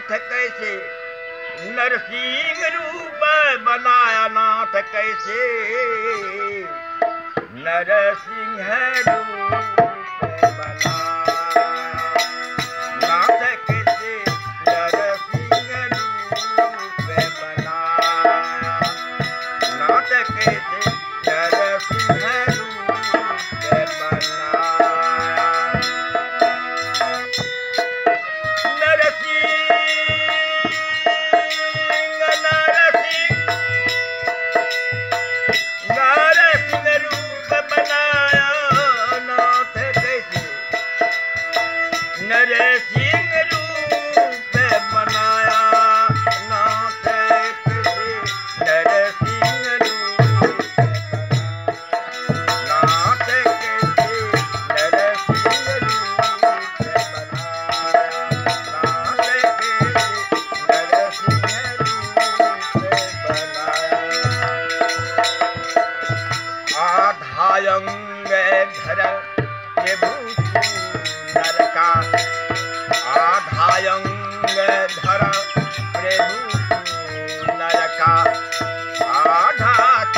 नाथ कैसे नरसिंह रूप बनाया नाथ कैसे नरसिंह रूप बनाया नाथ कैसे नरसिंह रूप बनाया नाथ कैसे नरसिंह रूप बनाया नरसिंह रूप बनाया नाथ कैसे नरसिंह रूप बनाया नाथ कैसे नरसिंह रूप बनाया नाथ कैसे नरसिंह रूप बनाया आधायंग धर प्रभु नरका आधायंग धर प्रभु नरका आधा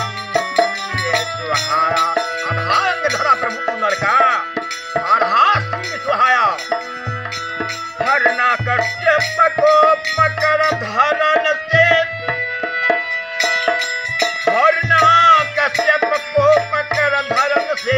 सुहाया आधायंग धरा प्रभु नरका आधा सिंह सुहाया हरना कश्यप को पकड़ धरन से हरना कश्यप को पकड़ धरन से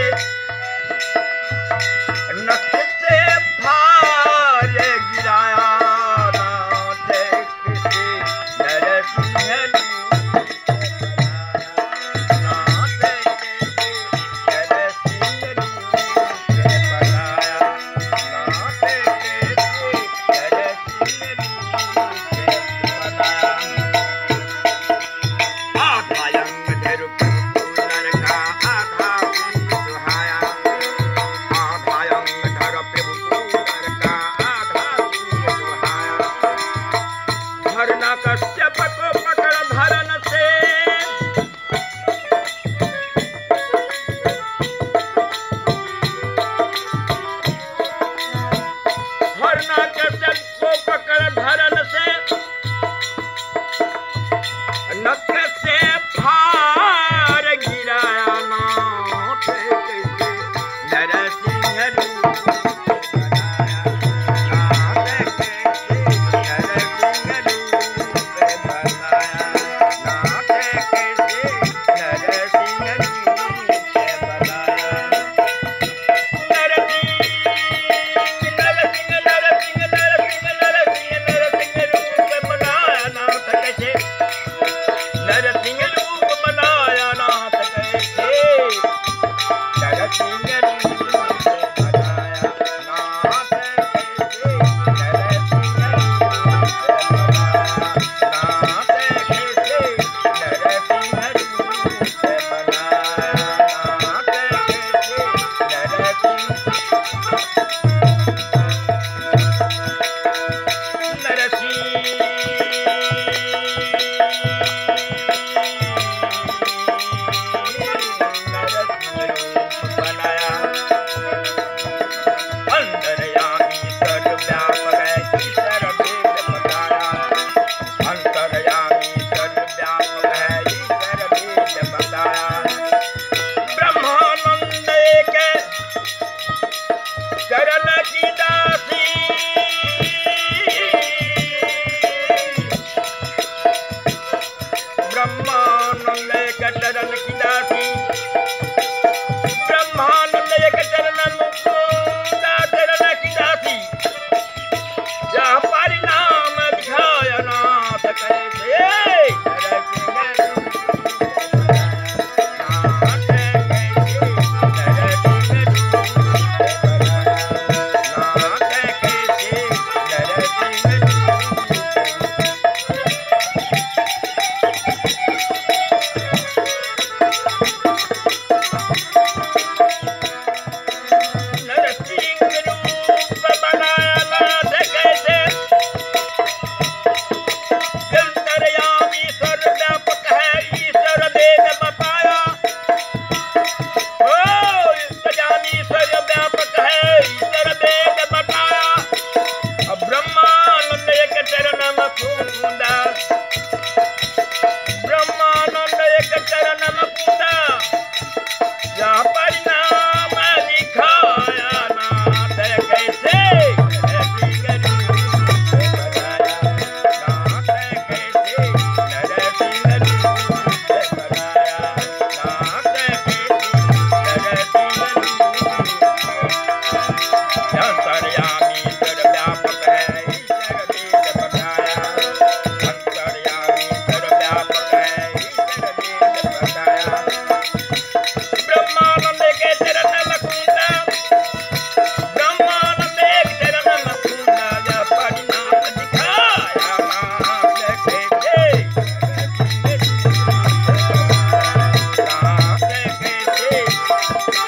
नख से फार गिराया नाथ कैसे नरसिंह रूप बनाया नाथ कैसे नरसिंह रूप बनाया नाथ कैसे नरसिंह रूप बनाया आधायंग धर प्रभु नरका आधा सिंह सुहाया कश्यप को पकड़ धरन से हरना कश्यप को पकड़ धरन से नख से फार गिराया नाथ कैसे नरसिंह रूप बनाया नाथ कैसे नरसिंह चरण की दासी ब्रह्मानंद के चरण की दासी ब्रह्मानंद रे